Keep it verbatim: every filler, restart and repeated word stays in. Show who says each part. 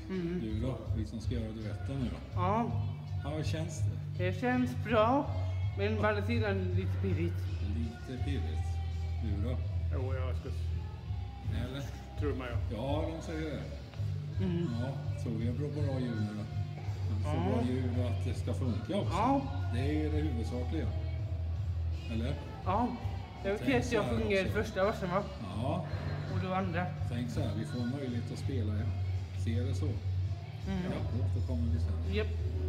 Speaker 1: Mm.
Speaker 2: Du då? Vi som ska göra duetten nu då.
Speaker 1: Ja,
Speaker 2: Ja, hur känns det?
Speaker 1: det känns bra. Men på andra sidan lite pirrigt.
Speaker 2: Lite pirrigt. Du då?
Speaker 3: Jo, jag ska...
Speaker 2: Eller?
Speaker 3: Tror man ja.
Speaker 2: Ja, de säger det.
Speaker 1: Mm.
Speaker 2: Ja, så vi har bra, bra ljud nu då. Så
Speaker 1: Ja.
Speaker 2: bra ljud och att det ska funka också.
Speaker 1: Ja.
Speaker 2: Det är det huvudsakliga. Eller?
Speaker 1: Ja, det var
Speaker 2: Tänk
Speaker 1: okej att
Speaker 2: så
Speaker 1: jag
Speaker 2: här
Speaker 1: fungerade
Speaker 2: också.
Speaker 1: första versen va?
Speaker 2: Ja,
Speaker 1: Och då andra.
Speaker 2: tänk så här. Vi får möjlighet att spela. Ja. Ser det så?
Speaker 1: Mm.
Speaker 2: Ja, då kommer vi sen.
Speaker 1: Japp.